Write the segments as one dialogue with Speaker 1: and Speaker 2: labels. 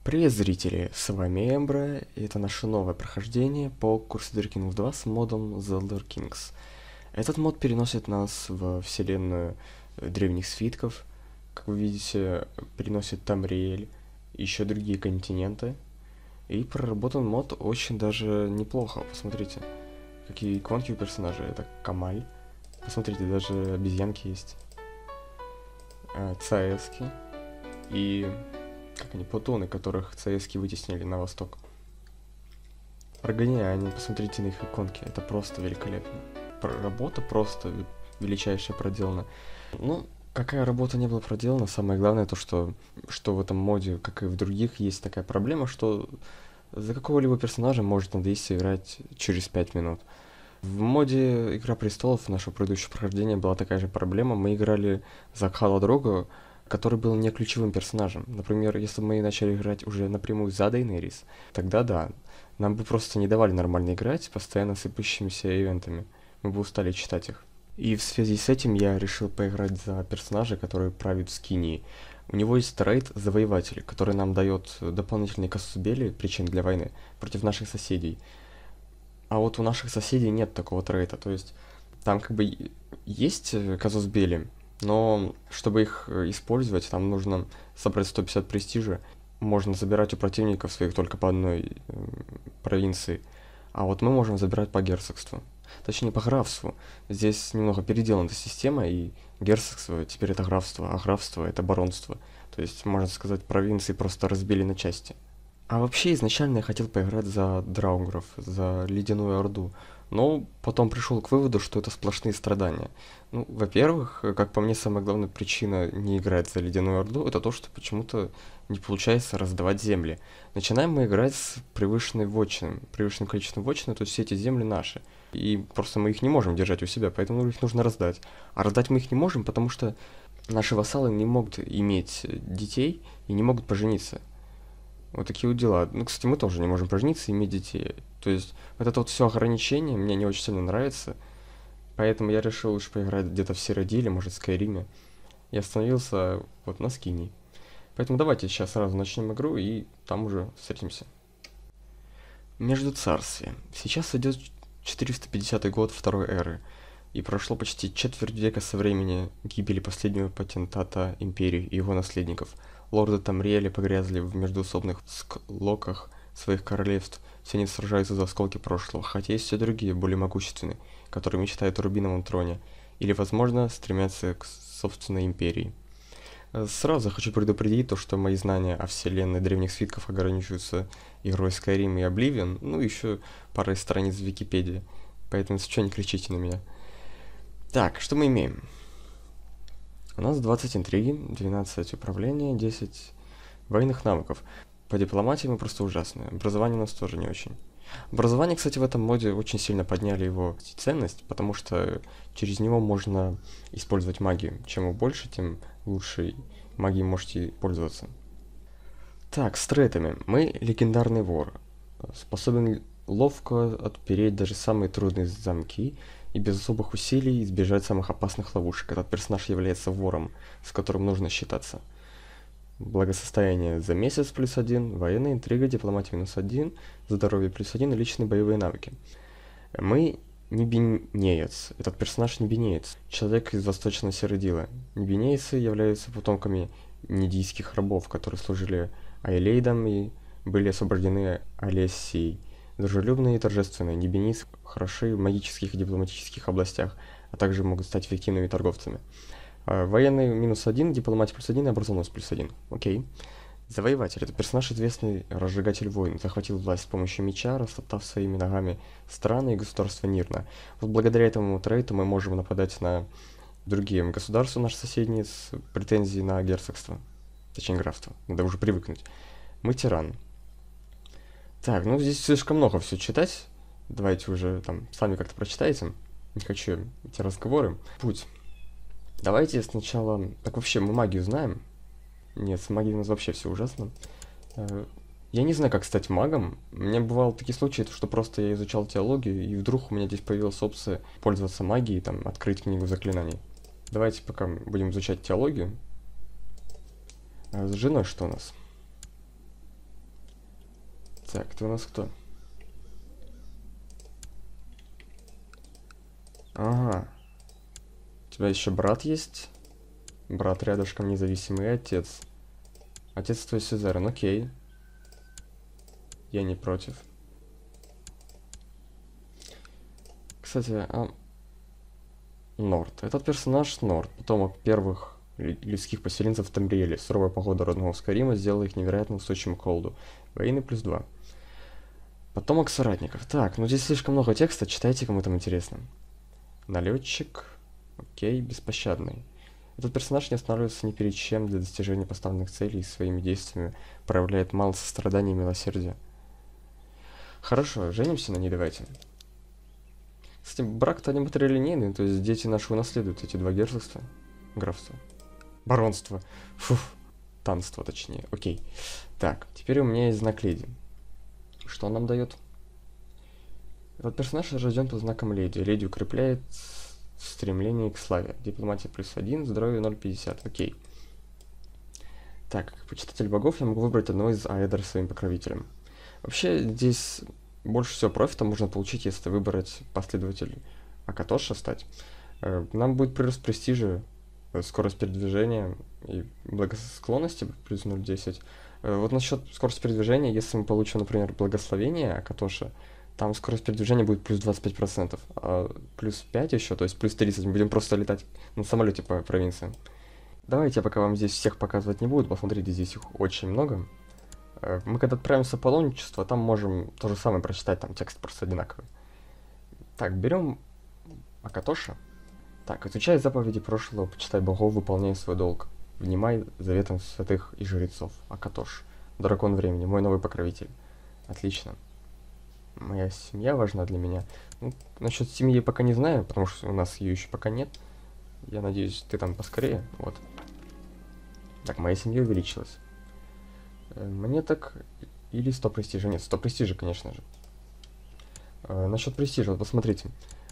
Speaker 1: Привет, зрители! С вами Эмбра, и это наше новое прохождение по Crusader Kings 2 с модом The Elder Kings. Этот мод переносит нас в вселенную древних свитков. Как вы видите, переносит Тамриэль и еще другие континенты. И проработан мод очень даже неплохо. Посмотрите, какие иконки у персонажей. Это Камаль. Посмотрите, даже обезьянки есть. ЦСки. И как они, плутоны, которых ЦСки вытеснили на восток. Прогоняне, посмотрите на их иконки, это просто великолепно. Работа просто величайшая проделана. Ну, какая работа не была проделана, самое главное то, что в этом моде, как и в других, есть такая проблема, что за какого-либо персонажа может надоесть играть через 5 минут. В моде Игра Престолов нашего предыдущего прохождения была такая же проблема. Мы играли за Кхала Дрога, который был не ключевым персонажем. Например, если бы мы начали играть уже напрямую за Дейнерис, тогда да, нам бы просто не давали нормально играть, постоянно сыпущимися ивентами. Мы бы устали читать их. И в связи с этим я решил поиграть за персонажа, который правит Скинией. У него есть рейд Завоеватель, который нам дает дополнительные казус-белли, причин для войны, против наших соседей. А вот у наших соседей нет такого трейда, то есть там как бы есть казус-белли, но чтобы их использовать, там нужно собрать 150 престижа. Можно забирать у противников своих только по одной провинции. А вот мы можем забирать по герцогству. Точнее, по графству. Здесь немного переделана эта система, и герцогство теперь это графство, а графство это баронство. То есть, можно сказать, провинции просто разбили на части. А вообще, изначально я хотел поиграть за Драугров, за Ледяную Орду, но потом пришел к выводу, что это сплошные страдания. Ну, во-первых, как по мне, самая главная причина не играть за Ледяную Орду, это то, что почему-то не получается раздавать земли. Начинаем мы играть с превышенным количеством вотчины, то есть все эти земли наши. И просто мы их не можем держать у себя, поэтому их нужно раздать. А раздать мы их не можем, потому что наши вассалы не могут иметь детей и не могут пожениться. Вот такие вот дела. Ну, кстати, мы тоже не можем пожениться и иметь детей. То есть, вот это вот все ограничение мне не очень сильно нравится. Поэтому я решил лучше поиграть где-то в Сиродиле, или, может, в Скайриме. И остановился вот на Скинии. Поэтому давайте сейчас сразу начнем игру и там уже встретимся. Между царствия. Сейчас идет 450 год второй эры. И прошло почти четверть века со времени гибели последнего потентата Империи и его наследников. Лорды Тамриэля погрязли в междоусобных склоках своих королевств. Все они сражаются за осколки прошлого, хотя есть и другие, более могущественные, которые мечтают о рубиновом троне, или, возможно, стремятся к собственной империи. Сразу хочу предупредить то, что мои знания о вселенной древних свитков ограничиваются игрой Skyrim и Oblivion, ну еще парой страниц в Википедии, поэтому если что, не кричите на меня. Так, что мы имеем? У нас 20 интриги, 12 управления, 10 военных навыков. По дипломатии мы просто ужасные. Образование у нас тоже не очень. Образование, кстати, в этом моде очень сильно подняли его ценность, потому что через него можно использовать магию. Чем его больше, тем лучше магией можете пользоваться. Так, с третами. Мы легендарный вор. Способен ловко отпереть даже самые трудные замки и без особых усилий избежать самых опасных ловушек. Этот персонаж является вором, с которым нужно считаться. Благосостояние за месяц +1, военная интрига, дипломатия -1, здоровье +1 и личные боевые навыки. Мы небинеец. Этот персонаж небинеец. Человек из восточного Сиродила. Небинейцы являются потомками нидийских рабов, которые служили Айлейдам и были освобождены Алессией. Дружелюбные и торжественные, небинийцы хороши в магических и дипломатических областях, а также могут стать эффективными торговцами. Военный -1, дипломатия +1 и образованность +1. Окей. Завоеватель. Это персонаж, известный разжигатель войн. Захватил власть с помощью меча, растоптав своими ногами страны и государства Нирна. Вот благодаря этому трейту мы можем нападать на другие государства, наши соседние, с претензией на герцогство. Точнее, графство. Надо уже привыкнуть. Мы тиран. Так, ну здесь слишком много все читать. Давайте уже там сами как-то прочитайте. Не хочу эти разговоры. Путь. Давайте сначала... Так вообще, мы магию знаем? Нет, с магией у нас вообще все ужасно. Я не знаю, как стать магом. У меня бывало такие случаи, что просто я изучал теологию, и вдруг у меня здесь появилась опция пользоваться магией, там, открыть книгу заклинаний. Давайте пока будем изучать теологию. С женой что у нас? Так, ты у нас кто? Ага. У тебя еще брат есть? Брат рядышком независимый, и отец. Отец твой Сюзерен, окей. Я не против. Кстати, Норд. Этот персонаж Норд, потомок первых людских поселенцев в Тамбриэле. Суровая погода родного Скарима сделала их невероятно устойчивым к холоду. Воины +2. Потомок соратников. Так, ну здесь слишком много текста, читайте, кому там интересно. Налетчик. Окей, беспощадный. Этот персонаж не останавливается ни перед чем для достижения поставленных целей и своими действиями проявляет мало сострадания и милосердия. Хорошо, женимся на ней, давайте. Кстати, брак-то не матрилинейный, то есть дети наши унаследуют эти два герцогства. Графства. Баронство. Фух. Танство, точнее. Окей. Так, теперь у меня есть знак леди. Что он нам дает? Этот персонаж рожден под знаком леди. Леди укрепляет стремление к славе. Дипломатия +1, здоровье 0,50. Окей. Так, как почитатель богов я могу выбрать одного из аэдер своим покровителем. Вообще, здесь больше всего профита можно получить, если выбрать последователь Акатоша стать. Нам будет прирост престижа, скорость передвижения и благосклонности плюс 0,10. Вот насчет скорости передвижения, если мы получим, например, благословение Акатоша, там скорость передвижения будет плюс 25%, а плюс 5 еще, то есть плюс 30. Мы будем просто летать на самолете по провинциям. Давайте я пока вам здесь всех показывать не буду, посмотрите, здесь их очень много. Мы когда отправимся в паломничество, там можем то же самое прочитать, там текст просто одинаковый. Так, берем Акатоша. Так, изучай заповеди прошлого, почитай богов, выполняй свой долг. Внимай заветам святых и жрецов. Акатош. Дракон времени, мой новый покровитель. Отлично. Моя семья важна для меня. Ну, насчет семьи пока не знаю, потому что у нас ее еще пока нет. Я надеюсь, ты там поскорее. Вот. Так, моя семья увеличилась. Монеток или 100 престижа. Нет, 100 престижа, конечно же. Насчет престижа, вот посмотрите.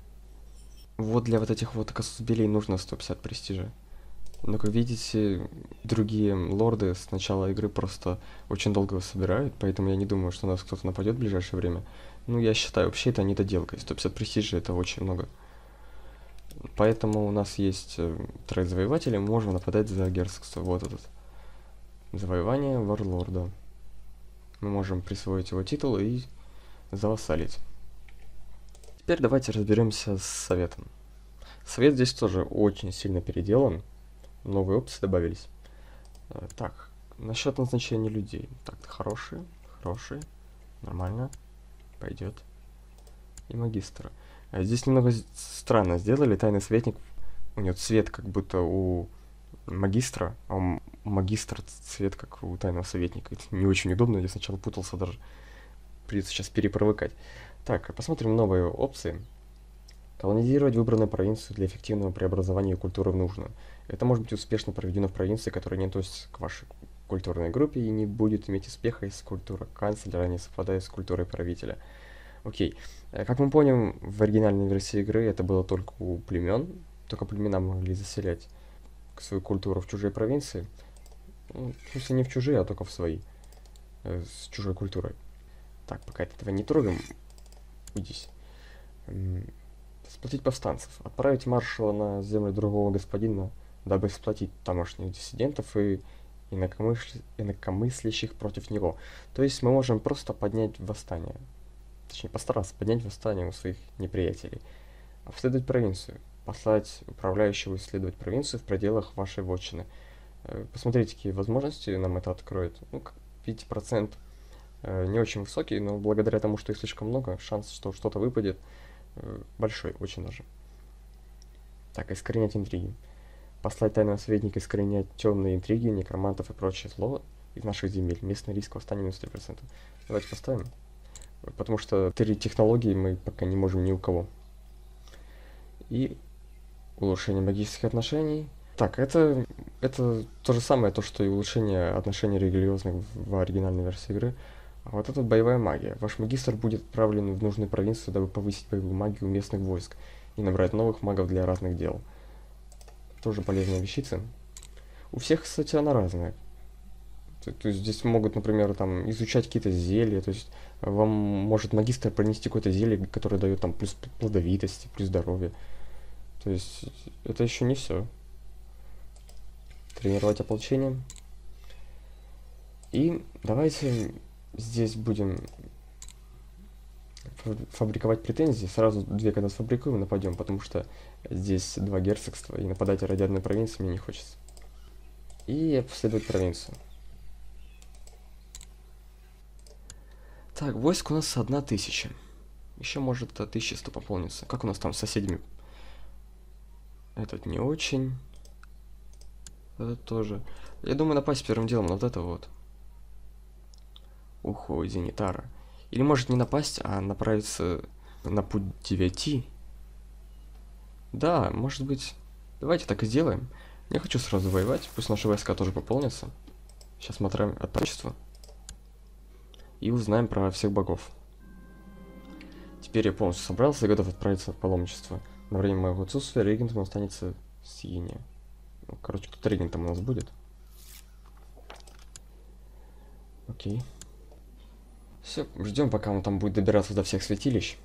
Speaker 1: Вот для вот этих вот косубелей нужно 150 престижа. Но, как видите, другие лорды с начала игры просто очень долго его собирают, поэтому я не думаю, что на нас кто-то нападет в ближайшее время. Ну, я считаю, вообще это недоделка. 150 престижа это очень много. Поэтому у нас есть тройд завоевателей, мы можем нападать за герцогство. Вот этот. Завоевание варлорда. Мы можем присвоить его титул и завассалить. Теперь давайте разберемся с советом. Совет здесь тоже очень сильно переделан. Новые опции добавились. Так, насчет назначения людей. Так, хороший, нормально, пойдет. И магистра. Здесь немного странно сделали. Тайный советник, у него цвет как будто у магистра, а у магистра цвет как у тайного советника. Это не очень удобно, я сначала путался даже. Придется сейчас перепровыкать. Так, посмотрим новые опции. Колонизировать выбранную провинцию для эффективного преобразования ее культуры в нужную. Это может быть успешно проведено в провинции, которая не относится к вашей культурной группе и не будет иметь успеха, если культура канцлера не совпадает с культурой правителя. Окей. Как мы помним, в оригинальной версии игры это было только у племен, только племена могли заселять свою культуру в чужие провинции. Ну, в смысле не в чужие, а только в свои. С чужой культурой. Так, пока этого не трогаем. Уйдись. Сплотить повстанцев. Отправить маршала на землю другого господина, дабы сплотить тамошних диссидентов и инакомыслящих против него. То есть мы можем просто поднять восстание. Точнее, постараться поднять восстание у своих неприятелей. Обследовать провинцию. Послать управляющего исследовать провинцию в пределах вашей вотчины. Посмотрите, какие возможности нам это откроет. Ну, как видите, процент не очень высокий, но благодаря тому, что их слишком много, шанс, что что-то выпадет, большой, очень даже. Так, искоренять интриги. Послать тайного советника искоренять темные интриги, некромантов и прочее зло из наших земель. Местный риск восстания минус 3%. Давайте поставим. Потому что 3 технологии мы пока не можем ни у кого. И улучшение магических отношений. Так, это то же самое, то, что и улучшение отношений религиозных в оригинальной версии игры. А вот это боевая магия. Ваш магистр будет отправлен в нужную провинцию, дабы повысить боевую магию местных войск и набрать новых магов для разных дел. Тоже полезная вещица. У всех, кстати, она разная. То есть здесь могут, например, там изучать какие-то зелья, то есть вам может магистр принести какое-то зелье, которое дает там плюс плодовитости, плюс здоровья. То есть это еще не все. Тренировать ополчение. И давайте здесь будем фабриковать претензии. Сразу две, когда сфабрикуем, нападем, потому что здесь два герцогства, и нападать ради одной провинции мне не хочется. И обследовать провинцию. Так, войск у нас 1000. Еще может 1100 пополнится. Как у нас там с соседями? Этот не очень. Этот тоже. Я думаю, напасть первым делом на вот это вот. Ухо, Зенитара. Или может не напасть, а направиться на путь 9. Да, может быть. Давайте так и сделаем. Я хочу сразу воевать. Пусть наши войска тоже пополнятся. Сейчас смотрим от прочества. И узнаем про всех богов. Теперь я полностью собрался и готов отправиться в паломничество. На время моего отсутствия регентом останется Синия. Ну, короче, кто-то регентом у нас будет. Окей. Все, ждем, пока он там будет добираться до всех святилищ.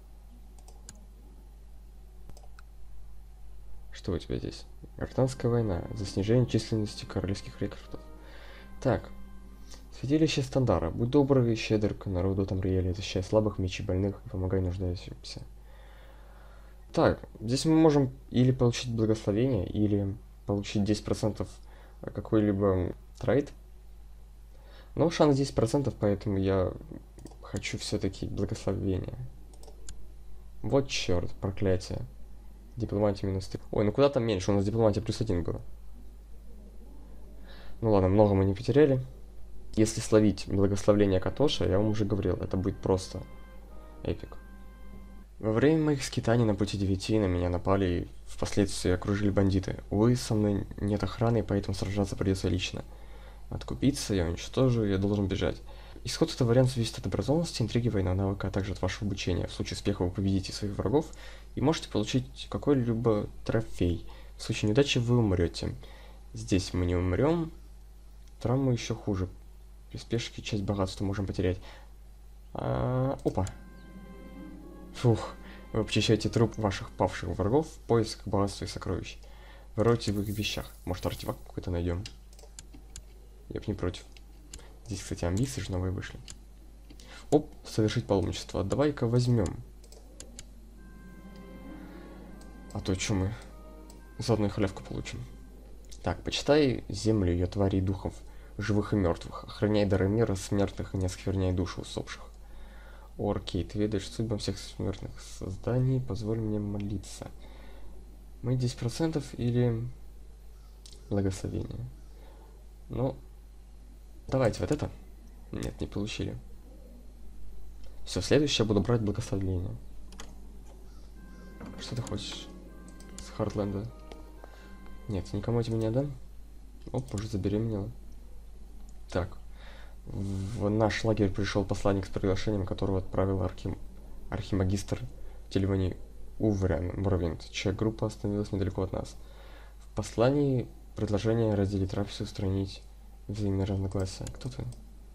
Speaker 1: Что у тебя здесь? Гражданская война. За снижение численности королевских рекрутов. Так. Святилище Стандара. Будь добр и щедр к народу Тамриэля, защищай слабых, мечи больных и помогай нуждающимся. Так, здесь мы можем или получить благословение, или получить 10% какой-либо трейд. Но шанс 10%, поэтому я хочу все-таки благословение. Вот черт, проклятие. Дипломатия -3. Ой, ну куда там меньше, у нас дипломатия +1 было. Ну ладно, много мы не потеряли. Если словить благословление Катоша, я вам уже говорил, это будет просто эпик. Во время моих скитаний на пути 9 на меня напали и впоследствии окружили бандиты. Увы, со мной нет охраны, поэтому сражаться придется лично. Откупиться, я уничтожу, я должен бежать. Исход этого варианта зависит от образованности, интриги, военного навыка, а также от вашего обучения. В случае успеха вы победите своих врагов и можете получить какой-либо трофей. В случае неудачи вы умрете. Здесь мы не умрем. Травмы еще хуже. При спешке часть богатства можем потерять. Опа. Фух. Вы обчищаете труп ваших павших врагов в поисках богатства и сокровищ. Вы роете в их вещах. Может, артефакт какой-то найдем. Я бы не против. Здесь, кстати, амбиции же новые вышли. Оп, совершить паломничество. Давай-ка возьмем. А то что мы заодно и халявку получим. Так, почитай землю, ее тварей и духов, живых и мертвых. Охраняй дары мира смертных и не оскверняй души усопших. Окей, ты ведаешь судьбам всех смертных созданий, позволь мне молиться. Мы 10% или благословение? Ну, давайте вот это. Нет, не получили. Все, следующее буду брать благословение. Что ты хочешь с Хартленда? Нет, никому тебе не отдам. Оп, уже забеременела. Так. В наш лагерь пришел посланник с приглашением, которого отправил архимагистр Телевани Уврян Муравинт, чья группа остановилась недалеко от нас. В послании предложение разделить рабство, устранить взаимные разногласия. Кто ты?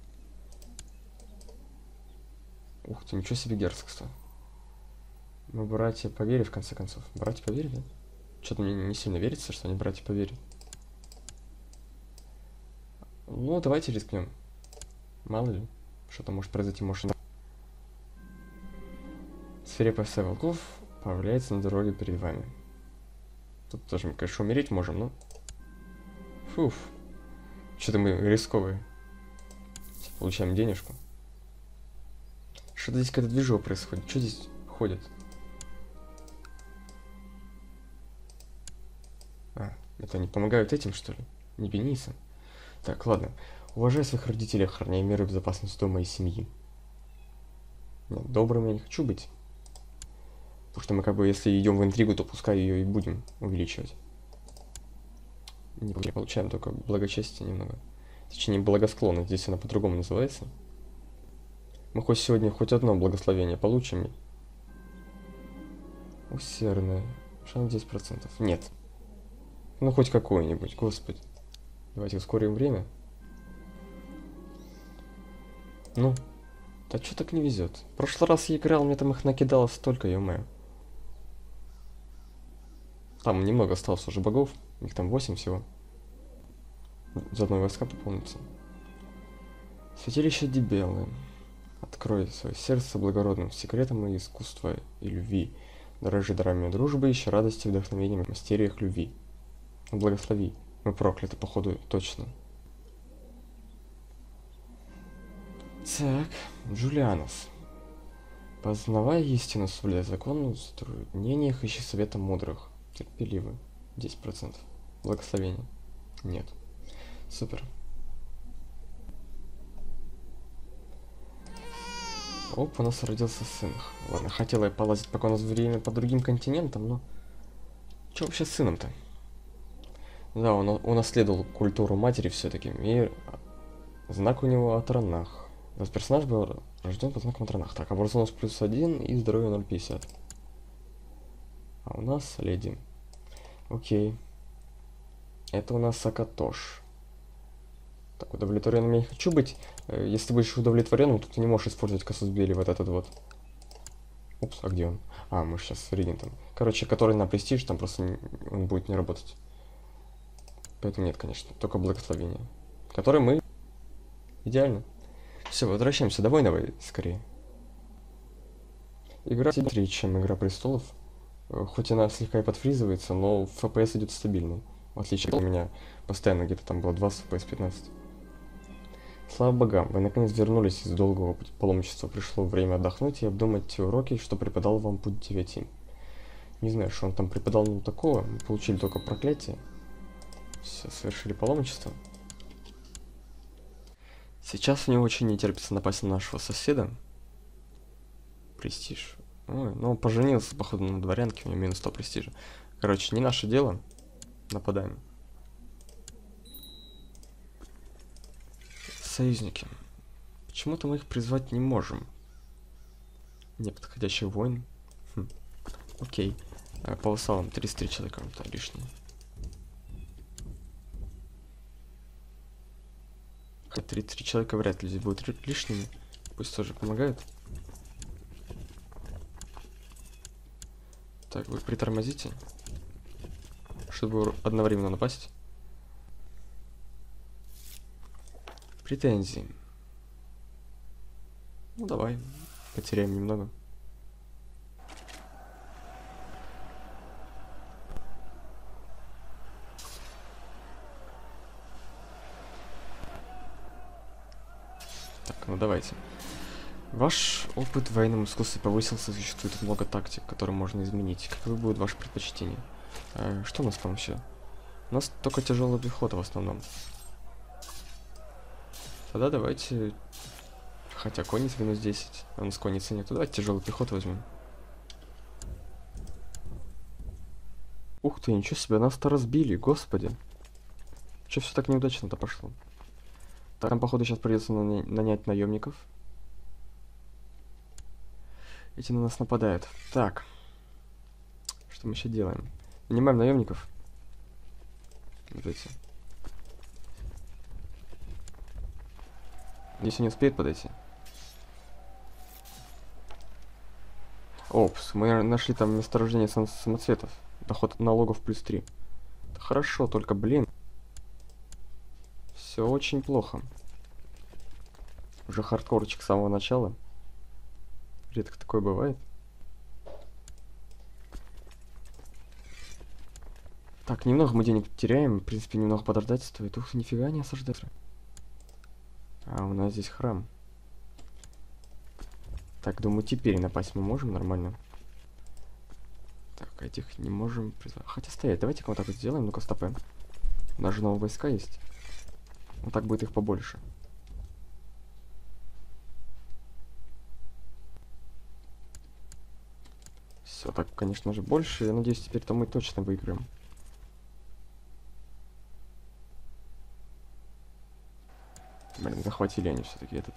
Speaker 1: Ух ты, ничего себе герцогство. Мы братья по вере, в конце концов. Братья по вере, да? Что-то мне не сильно верится, что они братья по вере. Ну, давайте рискнем. Мало ли, что-то может произойти, может. Свирепая стая волков появляется на дороге перед вами. Тут тоже мы, конечно, умереть можем, но... Фуф. Что-то мы рисковые. Получаем денежку. Что-то здесь какая-то движуха происходит. Что здесь ходит? Это они помогают этим, что ли? Не Бениса? Так, ладно. Уважай своих родителей, охраняй мир и безопасность дома и семьи. Нет, добрым я не хочу быть. Потому что мы как бы, если идем в интригу, то пускай ее и будем увеличивать. Не получаем только благочестие немного. Точнее, благосклонность. Здесь она по-другому называется. Мы хоть сегодня хоть одно благословение получим. Усердное. Шанс 10%. Нет. Ну, хоть какое-нибудь, господи. Давайте ускорим время. Ну, да чё так не везет? В прошлый раз я играл, мне там их накидало столько, ё-моё. Там немного осталось уже богов, их там 8 всего. Заодно и войска пополнится. Святилище Дебелы. Открой свое сердце благородным секретам и искусства и любви. Дорожи дарами дружбы, ищи радости, вдохновением в мастериях любви. Благослови. Мы прокляты, походу, точно. Так, Джулианос. Познавай истину, соблюдай закон, в затруднениях ищи совета мудрых. Терпеливы. 10%. Благословение. Нет. Супер. Оп, у нас родился сын. Ладно, хотела я полазить, пока у нас время по другим континентам, но... Что вообще с сыном-то? Да, он унаследовал культуру матери все-таки. И знак у него от ранах. Этот персонаж был рожден по знакам от ранах. Так, образованность +1 и здоровье 0,50. А у нас леди. Окей. Это у нас Сакатош. Так, удовлетворенным я не хочу быть. Если ты будешь удовлетворенным, то ты не можешь использовать Касусбели, вот этот вот. Упс, а где он? А, мы сейчас с Регентом. Короче, который на престиж, там просто он будет не работать. Поэтому нет, конечно, только благословение. Который мы... Идеально. Все, возвращаемся. Давай, скорее. Игра быстрее, чем Игра Престолов. Хоть она слегка и подфризывается, но FPS идет стабильный. В отличие от меня, постоянно где-то там было 20 FPS, 15. Слава богам, вы наконец вернулись из долгого паломничества. Пришло время отдохнуть и обдумать те уроки, что преподал вам Путь 9. Не знаю, что он там преподал нам такого. Мы получили только проклятие. Все, совершили паломничество. Сейчас мне очень не терпится напасть на нашего соседа. Престиж. Ой, ну он поженился, походу, на дворянке, у него минус 100 престижа. Короче, не наше дело. Нападаем. Союзники. Почему-то мы их призвать не можем. Неподходящий воин. Окей. По вассалам 33 человека, это лишнее. 33 человека вряд ли здесь будут лишними. Пусть тоже помогают. Так, вы притормозите, чтобы одновременно напасть. Претензии. Ну давай, потеряем немного. Так, ну давайте. Ваш опыт в военном искусстве повысился, существует много тактик, которые можно изменить. Каковы будут ваши предпочтения? Что у нас там вообще? У нас только тяжелая пехота в основном. Тогда давайте... Хотя конница минус 10, а у нас конницы нет. Давайте тяжелую пехоту возьмем. Ух ты, ничего себе, нас-то разбили, господи. Че все так неудачно-то пошло? Так, нам, походу, сейчас придется нанять наемников. Эти на нас нападают. Так. Что мы еще делаем? Нанимаем наемников. Вот эти. Если не успеет подойти. Опс, мы нашли там месторождение самоцветов. Доход от налогов +3. Хорошо, только, блин. Все очень плохо. Уже хардкорчик с самого начала. Редко такое бывает. Так, немного мы денег теряем. В принципе, немного подождать стоит. Ух, нифига не осаждать. А у нас здесь храм. Так, думаю, теперь напасть мы можем нормально. Так, этих не можем призвать. Хотя стоять, давайте-ка вот так вот сделаем. Ну-ка, стопы. У нас же новые войска есть. Вот так будет их побольше. Все, так, конечно же, больше. Я надеюсь, теперь-то мы точно выиграем. Блин, захватили они все-таки этот.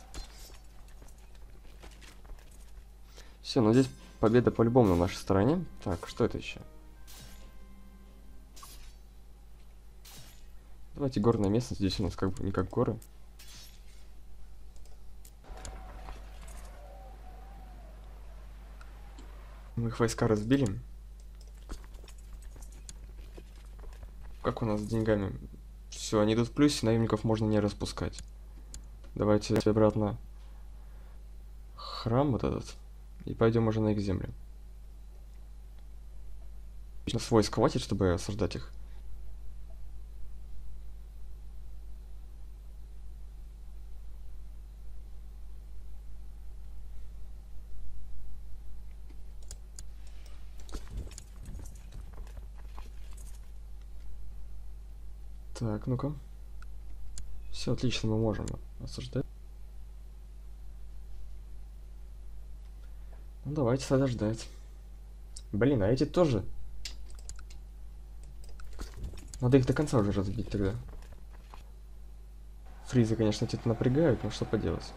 Speaker 1: Все, ну здесь победа по-любому на нашей стороне. Так, что это еще? Давайте горная местность. Здесь у нас как бы не как горы. Мы их войска разбили. Как у нас с деньгами? Все, они идут в плюсе, наемников можно не распускать. Давайте обратно храм вот этот. И пойдем уже на их земли. Сейчас войск хватит, чтобы осаждать их. Так, ну-ка. Все отлично, мы можем осаждать. Ну давайте тогда ждать. Блин, а эти тоже. Надо их до конца уже разбить тогда. Фризы, конечно, эти напрягают, но что поделать.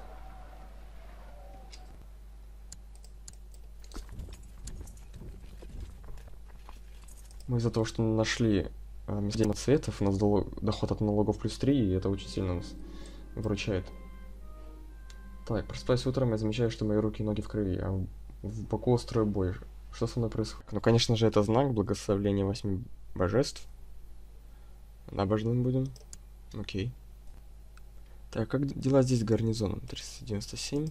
Speaker 1: Мы из-за того, что нашли место цветов, у нас доход от налогов +3, и это очень сильно нас выручает. Так, просыпаясь утром, я замечаю, что мои руки и ноги в крови, а в боку острый бой. Что со мной происходит? Ну, конечно же, это знак благословления 8 божеств. Набожным будем. Окей. Так, как дела здесь с гарнизоном? 397.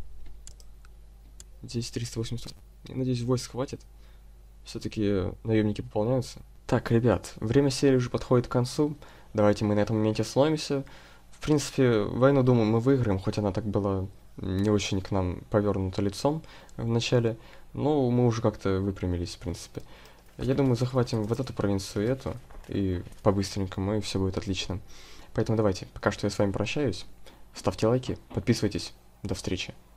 Speaker 1: Здесь 380. Я надеюсь, войск хватит. Все-таки наемники пополняются. Так, ребят, время серии уже подходит к концу. Давайте мы на этом моменте сломимся. В принципе, войну, думаю, мы выиграем, хоть она так была не очень к нам повернута лицом в начале. Но мы уже как-то выпрямились, в принципе. Я думаю, захватим вот эту провинцию и эту. И по-быстренькому, и все будет отлично. Поэтому давайте, пока что я с вами прощаюсь. Ставьте лайки, подписывайтесь. До встречи.